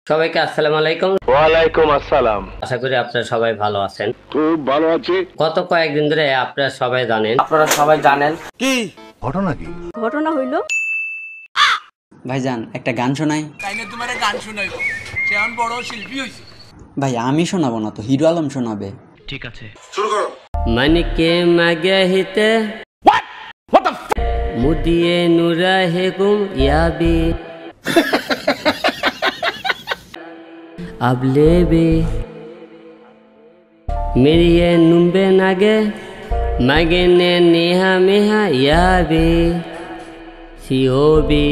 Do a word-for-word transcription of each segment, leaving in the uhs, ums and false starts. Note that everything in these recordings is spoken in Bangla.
সবাইকে আসসালামু আলাইকুম। ওয়ালাইকুম আসসালাম। আশা করি আপনারা সবাই ভালো আছেন। খুব ভালো আছি। গত কয়েকদিন ধরে আপনারা সবাই জানেন আপনারা সবাই জানেন কি ঘটনা কি? ঘটনা হইল ভাইজান একটা গান শোনাই। তাইলে তোমার গান শুনাইব, সে এখন বড় শিল্পী হয়েছে। ভাই আমি শোনাবো না তো, হিরো আলম শোনাবে। ঠিক আছে, मन के मगे हिते मुदिए नुरा है गुम याबी अब ले भी मेरी ये नुम्बे नागे मगे ने नेहा मेहा याबी सियोबी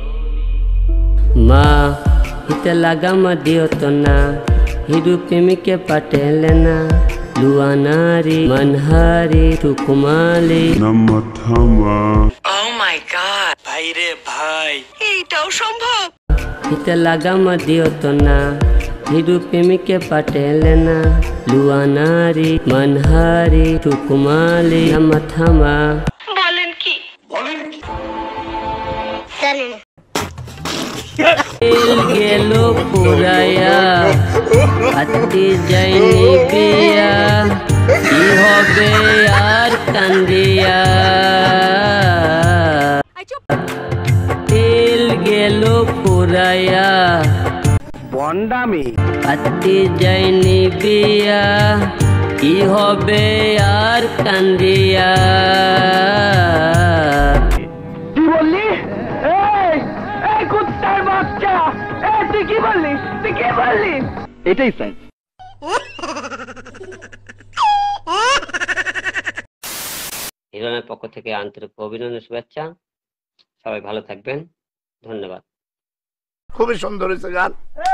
माँ हिते लगा मदियो तो ना हिरु प्रेमी के पटेले ना लुआनारी मनहारी टुकुमाली ভাই রে ভাই, এইটাও সম্ভব। हिते लगा मदियो तो ना हिरु प्रेमी के पटेले ना लुआनारी मनहारी टुकुमाली नमथमा বলেন কি জানেন दिल गेलो पुराया अति जाइनी बिया কি হবে আর কান্দিয়া দিল গেল পুরায়া বন্ডামি আতি যাইনি বিয়া কি হবে আর কান্দিয়া কি বললি? এই এই কুত্তার বাচ্চা, এই তুই কি বললি? তুই কি বললি? এটাই সাইন্স। হিরনের পক্ষ থেকে আন্তরিক অভিনন্দন, শুভেচ্ছা। সবাই ভালো থাকবেন, ধন্যবাদ। খুবই সুন্দর হয়েছে গান।